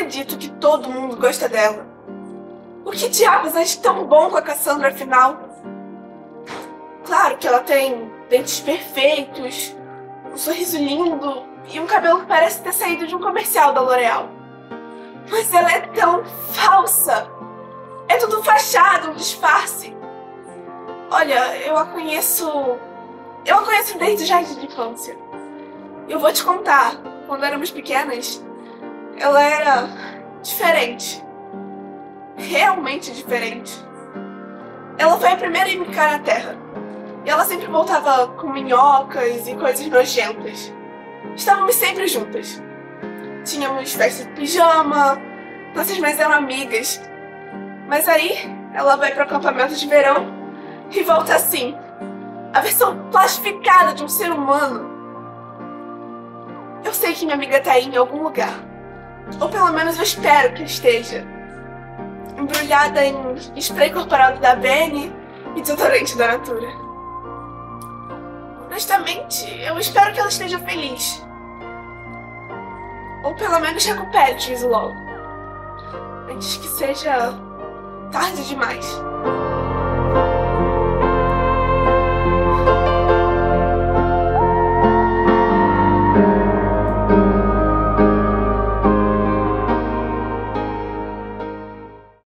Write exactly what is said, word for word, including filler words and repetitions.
acredito que todo mundo gosta dela. O que diabos acha tão bom com a Cassandra, afinal? Claro que ela tem dentes perfeitos, um sorriso lindo e um cabelo que parece ter saído de um comercial da L'Oréal. Mas ela é tão falsa! É tudo fachada, um disfarce. Olha, eu a conheço... Eu a conheço desde o jardim de infância. Eu vou te contar, quando éramos pequenas, ela era diferente. Realmente diferente. Ela foi a primeira a implicar na Terra. E ela sempre voltava com minhocas e coisas nojentas. Estávamos sempre juntas. Tínhamos festa de pijama, nossas mães eram amigas. Mas aí, ela vai para o acampamento de verão e volta assim, a versão plastificada de um ser humano. Eu sei que minha amiga tá aí em algum lugar. Ou pelo menos eu espero que esteja. Embrulhada em spray corporal da Benny e desodorante da Natura. Honestamente, eu espero que ela esteja feliz. Ou pelo menos recupere o juízo logo. Antes que seja tarde demais.